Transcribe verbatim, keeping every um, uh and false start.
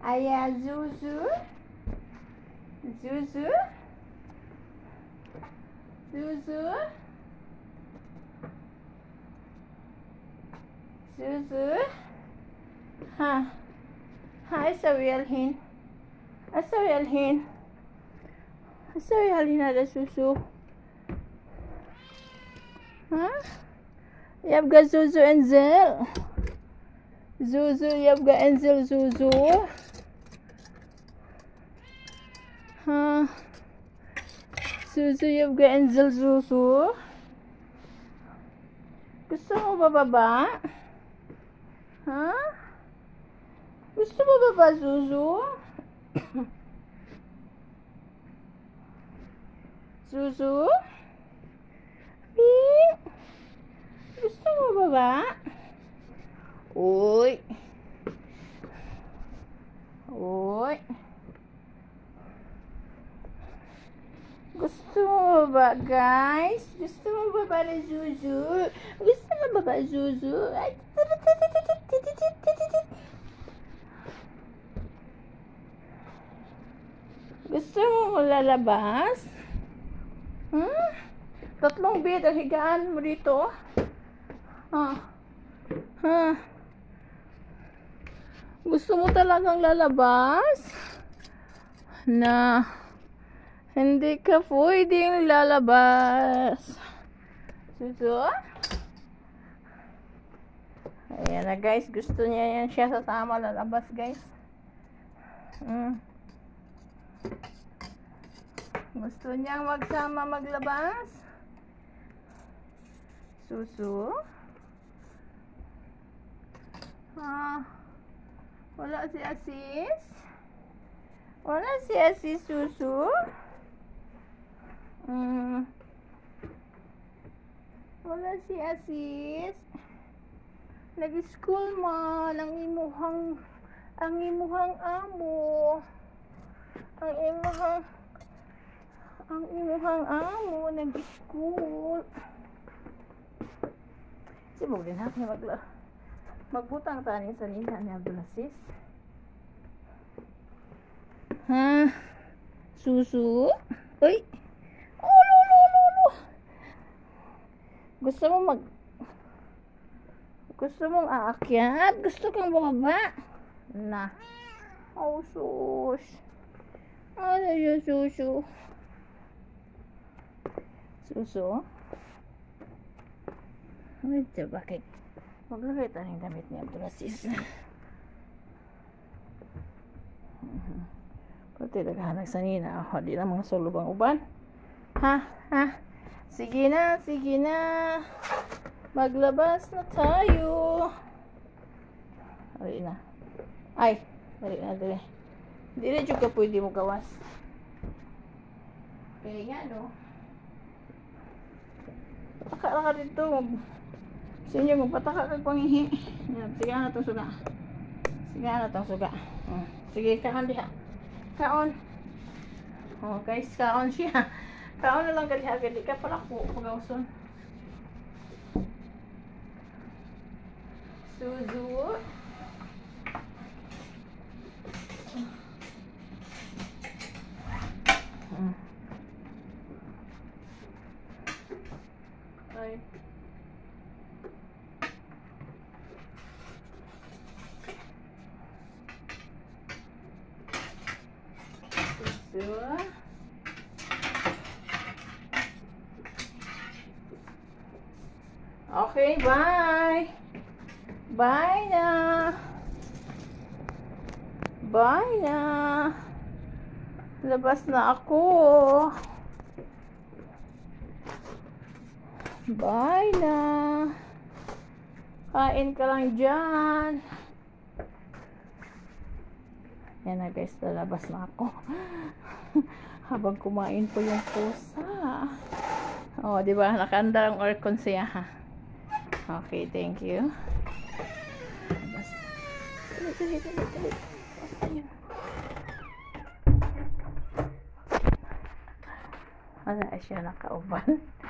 Aya, Zuzu. Zuzu. Zuzu. Zuzu. Ha. Ha, asawi alhin. Asawi alhin. Asawi alhin ada Zuzu. Ha? Yabga Zuzu Enzel. Zuzu yabga Enzel Zuzu. Ha. Zuzu yabga Enzel Zuzu. Gusto mo bababa? Ha? Gusto mo bababa Zuzu? Zuzu? Ping? Gusto mo baba? Uy. Uy. Gusto mo ba, guys? Gusto mo ba ba na Zuzu? Gusto mo ba ba Zuzu? Ay, gusto mo lalabas? Hmm? Tatlong bed ang higaan mo dito? Ha? Ha? Gusto mo talagang lalabas? Na hindi ka pwedeng lalabas. Zuzu? Ayan na guys, gusto niya yan siya sasama lalabas guys. Hmm. Gusto niyang magsama maglabas. Zuzu? Ah, wala si Asis? Wala si Asis Zuzu? Hmm. Wala si Asis? Nag-school man ang imuhang ang imuhang amo. Ang imuhang ang imuhang amo nag-school. Sibog din natin magla. Magbutang tani sa nina ni Abdulaziz. Ha? Susu? Uy! Oh, lo, lo, lo, lo. Gusto mo mag... Gusto mong aakyat? Gusto kang bumaba? Na. Oh, sus. Ano yung susu? Susu? Ito, bakit? Maglagay tayo ng damit ni Abdulaziz. Pati naghahanap sa nina. Oh, di na mga sulubang uban. Ha? Ha? Sige na, sige na. Maglabas na tayo. Dali na. Ay, dali na, dali. Hindi na juga pwede mo gawas. Kaya nga, no? Pataka ka dito. Sa inyo, magpataka ka pangihi. Sige na itong suga. Sige na itong suga. Sige, kaon diha. Kaon. Oh, guys, kaon siya. Kaon na lang kadiha. Di ka pala ko pagawson. Zuzu. Ay. Zuzu. Okay, bye. Bye na. Bye na. Labas na ako. Bye na. Kain ka lang dyan. Yan na guys, lalabas na ako. Habang kumain po yung pusa. Oh, di ba? Nakaandar ang aircon siya ha. Okay, thank you. Dali, dali, dali, dali. Wala siya nakauban.